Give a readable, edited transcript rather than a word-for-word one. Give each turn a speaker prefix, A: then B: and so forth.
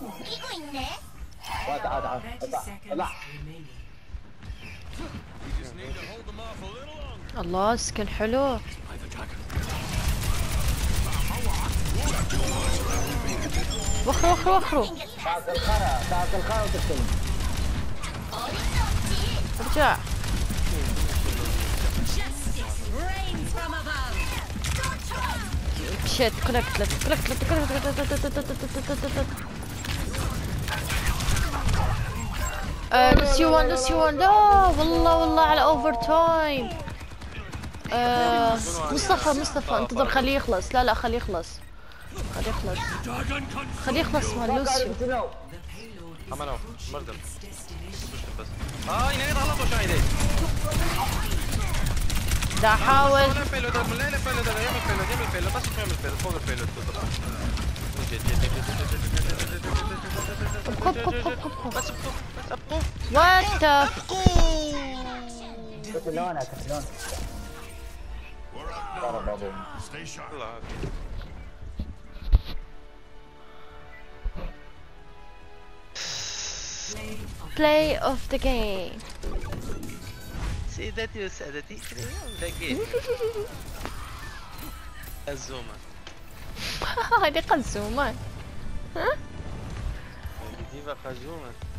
A: تعال تعال تعال اطلع.
B: الله سكن حلو. وخروا وخروا وخروا.
A: تعال الخرا تعال الخرا وتستلم.
B: ارجع. شيت كونكتلت كونكتلت كونكتلت. لوسيوان لوسيوان. لا والله والله على اوفر تايم. مصطفى انتظر خليه يخلص. لا خليه يخلص. خليه يخلص مال لوسيو.
C: عملوا مردل بس. يعني غلطوا شايدي.
B: دا احاول.
C: لا يعمل فيلو بس يعمل فيلو فوق الفيلو.
B: خب
C: بس ابقوا
B: وات
A: كتلون كتلون. ضرب ابوهم.
B: play of the game.
C: سيدتي وسادتي الزومة.
B: هذه قزومة.
C: دي بقى زومة.